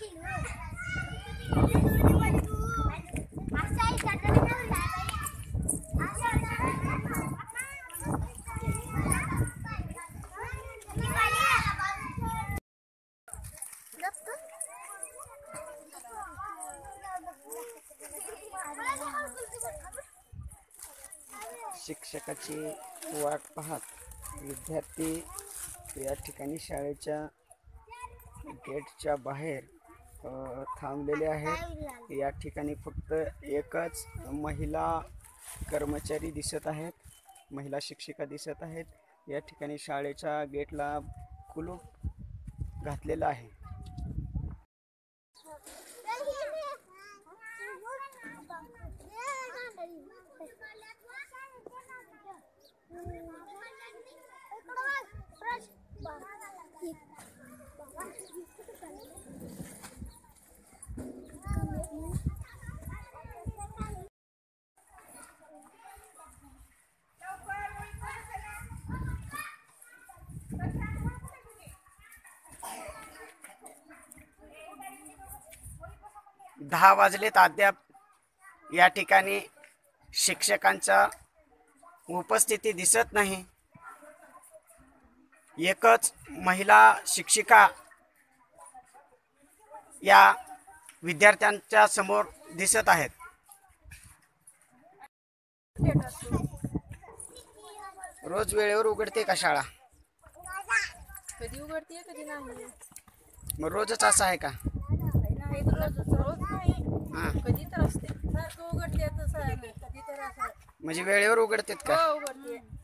शिक्षकाची वाट पाहत विद्यार्थी या ठिकाणी शाळेच्या गेटच्या बाहेर थांबलेले आहेत। या ठिकाणी फक्त एकच महिला कर्मचारी दिसत आहेत, महिला शिक्षिका दिसत आहेत। या ठिकाणी शाळेच्या गेटला कुलूप घातलेलं आहे। दहा वाजलेत, अद्याप या ठिकाणी शिक्षकांचा उपस्थिती दिसत नाही। एकच महिला शिक्षिका या विद्यार्थ्यांच्या समोर दिसत आहेत। रोज वेळेवर उघडते का शाळा? कधी उघडते कधी नाही। मग रोजच असं आहे का? नाही, रोज नाही, कधी तर असते। सारखं उघडते, कधी तर असं। म्हणजे वेळेवर उघडतेत का? हो, उघडते।